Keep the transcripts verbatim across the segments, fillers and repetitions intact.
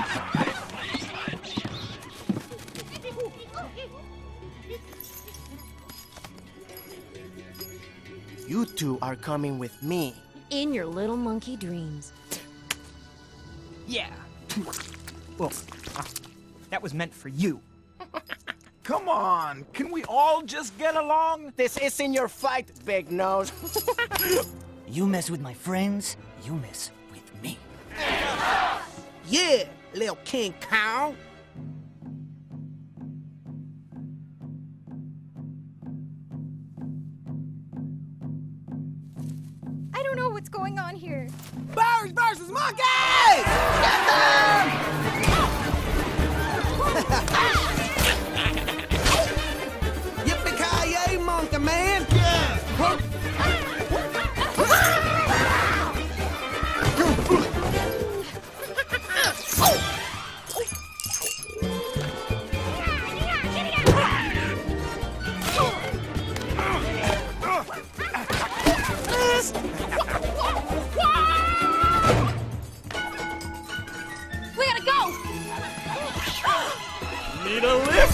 You two are coming with me. In your little monkey dreams. Yeah. Well, uh, that was meant for you. Come on, can we all just get along? This isn't your fight, Big Nose. You mess with my friends, you mess with me. Yeah, little King Kong. I don't know what's going on here. Birds versus monkeys! Get them! Yippee-ki-yay, monkey man! We gotta go! Need a lift?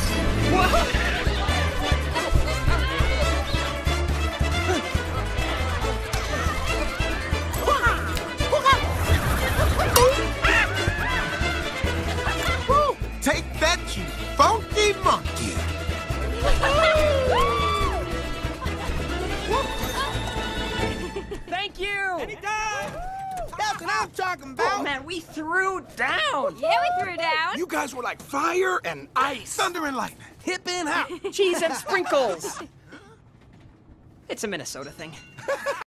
Take that, you funky monkey! Thank you! Anytime! That's what I'm talking Oh, about! man, we threw down! Yeah, we threw down. You guys were like fire and ice. Thunder and lightning. Hip and hop! Cheese and sprinkles! It's a Minnesota thing.